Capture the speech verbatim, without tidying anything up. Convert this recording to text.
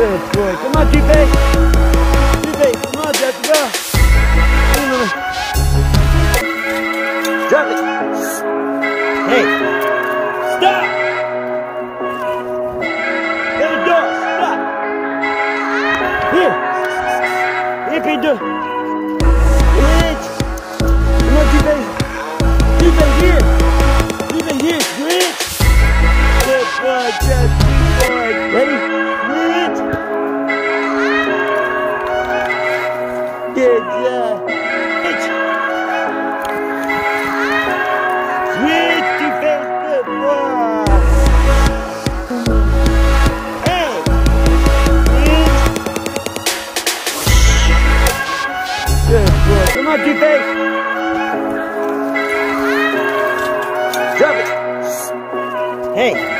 Good boy. Come on, G-Face. G-Face, come on, Jeff, go. Drop it. Hey. Stop. Get the door. Stop. Here. Here, Peter. Switch. Come on, G-Face. G-Face, here. G-Face, here. Switch. Good boy, Jeff. Good boy. Ready? Switch. Good job. Switch. Switch, G-Face. Good boy. Hey. Switch. Good boy. Come on, G-Face. Drop it. Hey.